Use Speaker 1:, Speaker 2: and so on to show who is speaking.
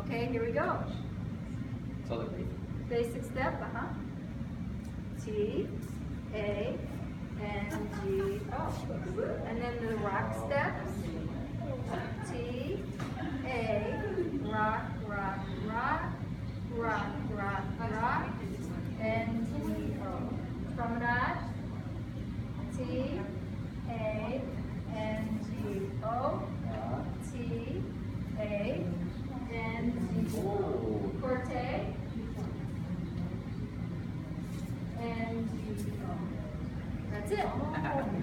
Speaker 1: Okay, here we go.
Speaker 2: So the basic.
Speaker 1: Basic step, T, A, N, G, O. And then the rock steps. T, A, rock, rock, rock, rock, rock, rock, N, G, O. Promenade. T, A, N, G, O. T, A, N, G, O. Corte. N, G, O. That's it.